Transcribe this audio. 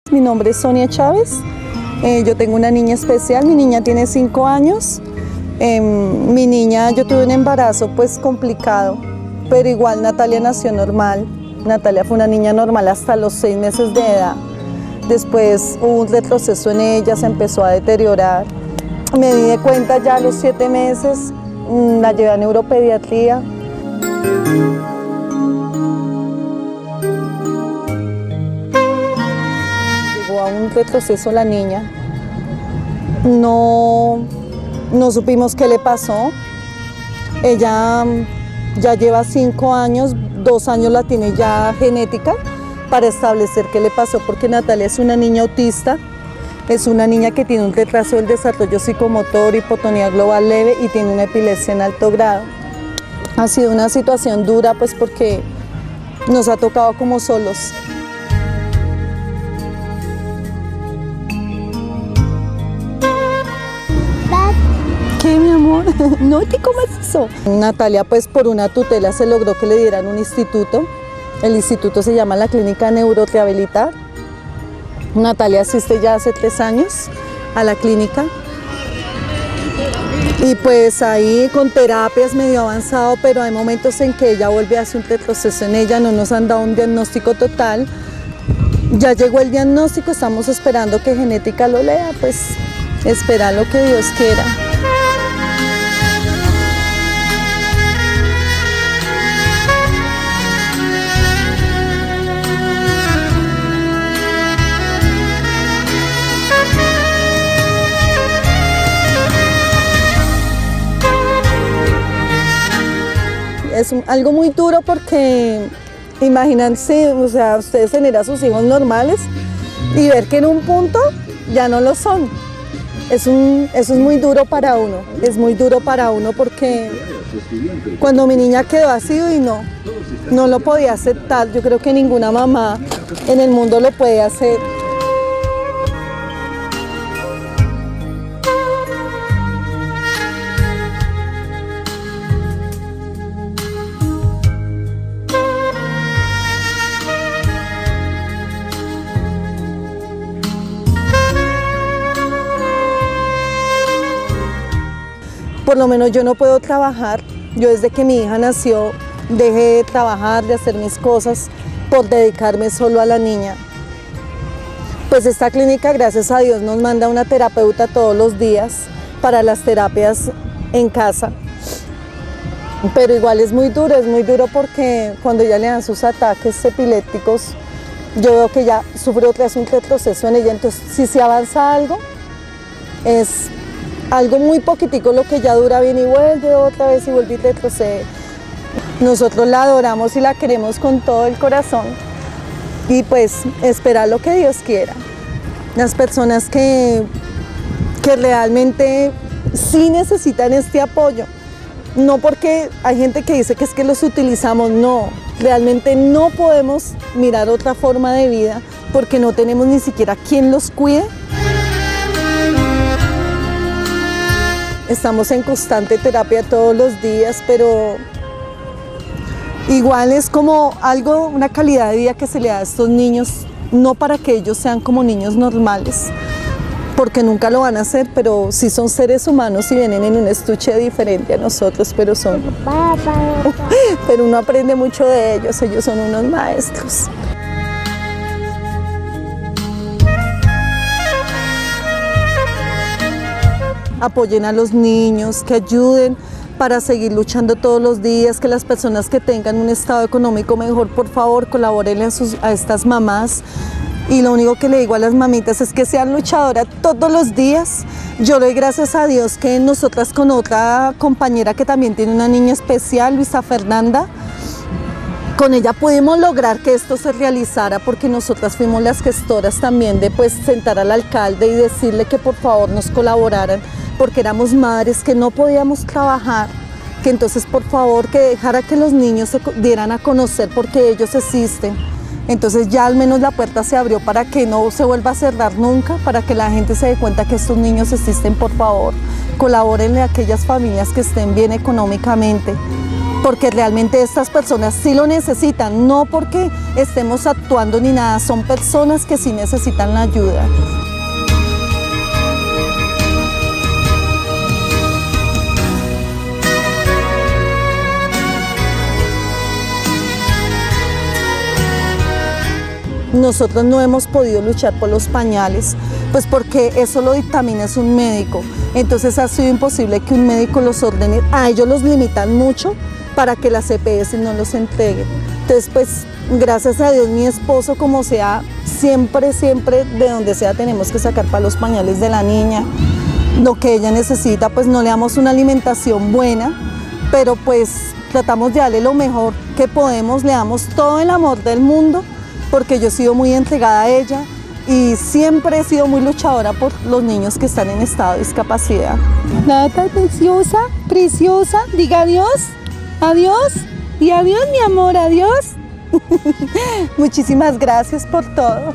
Mi nombre es Sonia Chávez, yo tengo una niña especial, mi niña tiene 5 años. Yo tuve un embarazo pues complicado, pero igual Natalia nació normal. Natalia fue una niña normal hasta los 6 meses de edad. Después hubo un retroceso en ella, se empezó a deteriorar. Me di de cuenta ya a los 7 meses, la llevé a neuropediatría. Llegó a un retroceso la niña. No supimos qué le pasó. Ella ya lleva 5 años, 2 años la tiene ya genética para establecer qué le pasó, porque Natalia es una niña autista, es una niña que tiene un retraso del desarrollo psicomotor, hipotonía global leve y tiene una epilepsia en alto grado. Ha sido una situación dura pues porque nos ha tocado como solos. ¿Qué, mi amor? No te comas eso. Natalia, pues por una tutela se logró que le dieran un instituto. El instituto se llama la Clínica Neurorehabilitar. Natalia asiste ya hace 3 años a la clínica. Y pues ahí con terapias medio avanzado, pero hay momentos en que ella vuelve a hacer un retroceso en ella, no nos han dado un diagnóstico total. Ya llegó el diagnóstico, estamos esperando que genética lo lea, pues esperar lo que Dios quiera. Es algo muy duro porque imagínense, o sea, ustedes tener a sus hijos normales y ver que en un punto ya no lo son. Eso es muy duro para uno, es muy duro para uno porque cuando mi niña quedó así y no lo podía aceptar, yo creo que ninguna mamá en el mundo lo puede hacer. Por lo menos yo no puedo trabajar. Yo desde que mi hija nació dejé de trabajar, de hacer mis cosas por dedicarme solo a la niña. Pues esta clínica, gracias a Dios, nos manda una terapeuta todos los días para las terapias en casa. Pero igual es muy duro porque cuando ya le dan sus ataques epilépticos, yo veo que ya sufre otra vez un retroceso en ella. Entonces, si se avanza algo, es algo muy poquitico lo que ya dura bien y vuelve otra vez y vuelve y retrocede. Nosotros la adoramos y la queremos con todo el corazón y pues esperar lo que Dios quiera. Las personas que realmente sí necesitan este apoyo, no porque hay gente que dice que es que los utilizamos, no, realmente no podemos mirar otra forma de vida porque no tenemos ni siquiera quien los cuide. Estamos en constante terapia todos los días, pero igual es como una calidad de vida que se le da a estos niños, no para que ellos sean como niños normales, porque nunca lo van a hacer, pero sí son seres humanos y vienen en un estuche diferente a nosotros, pero pero uno aprende mucho de ellos son unos maestros. Apoyen a los niños, que ayuden para seguir luchando todos los días, que las personas que tengan un estado económico mejor, por favor, colaboren a estas mamás. Y lo único que le digo a las mamitas es que sean luchadoras todos los días. Yo doy gracias a Dios que nosotras con otra compañera que también tiene una niña especial, Luisa Fernanda, con ella pudimos lograr que esto se realizara porque nosotras fuimos las gestoras también de sentar al alcalde y decirle que por favor nos colaboraran porque éramos madres que no podíamos trabajar, que entonces por favor que dejara que los niños se dieran a conocer porque ellos existen. Entonces ya al menos la puerta se abrió para que no se vuelva a cerrar nunca, para que la gente se dé cuenta que estos niños existen. Por favor, colabórenle a aquellas familias que estén bien económicamente. porque realmente estas personas sí lo necesitan, no porque estemos actuando ni nada, son personas que sí necesitan la ayuda. Nosotros no hemos podido luchar por los pañales, pues porque eso lo dictamina es un médico. Entonces ha sido imposible que un médico los ordene. A ellos los limitan mucho para que las EPS no los entreguen. Entonces, pues, gracias a Dios, mi esposo, como sea, siempre, de donde sea, tenemos que sacar para los pañales de la niña. Lo que ella necesita, pues no le damos una alimentación buena, pero pues tratamos de darle lo mejor que podemos, le damos todo el amor del mundo, porque yo he sido muy entregada a ella y siempre he sido muy luchadora por los niños que están en estado de discapacidad. Nata, preciosa, preciosa, diga adiós, adiós y adiós mi amor, adiós. Muchísimas gracias por todo.